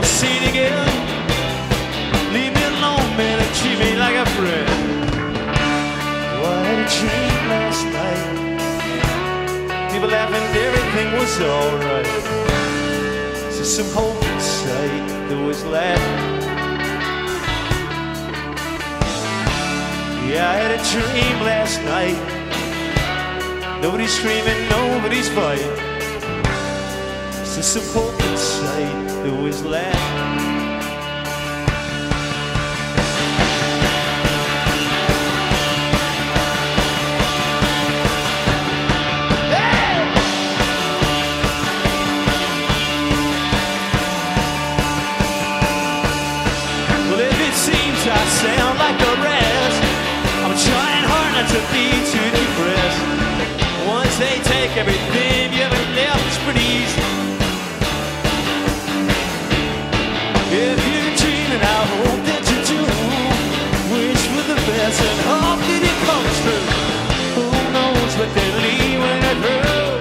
scene again. Leave me alone, man, and treat me like a friend. Well, I had a dream last night. People laughing, everything was alright. So some hope in sight, there was laughing. Yeah, I had a dream last night. Nobody's screaming, nobody's fighting. So some hope in sight, there was laughing. I sound like the rest. I'm trying hard not to be too depressed. Once they take everything you ever left, it's pretty easy. If you're dreaming, I hope that you do. Wish for the best and hope that it comes true. Who knows what they leave when they're through?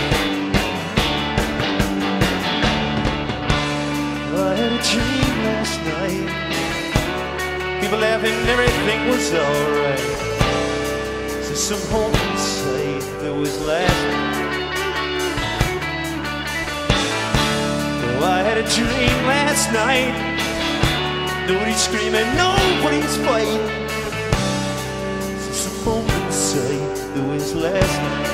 I had a dream last night. People laughing, everything was alright. So some hope in sight, there was laughing. Oh, I had a dream last night. Nobody's screaming, nobody's fighting. So some hope in sight, there was laughing.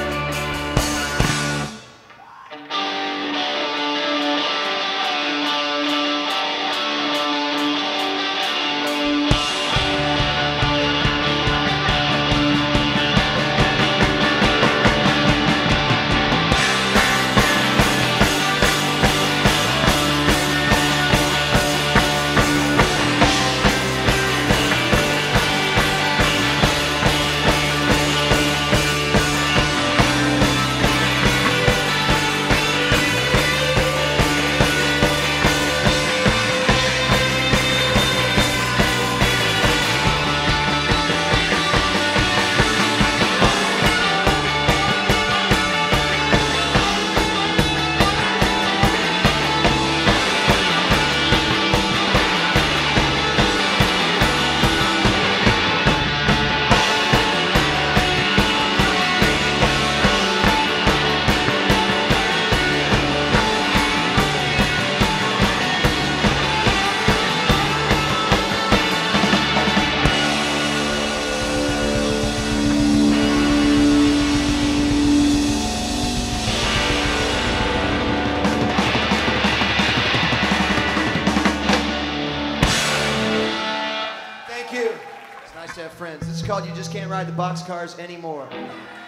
It's nice to have friends. This is called You Just Can't Ride the Boxcars Anymore.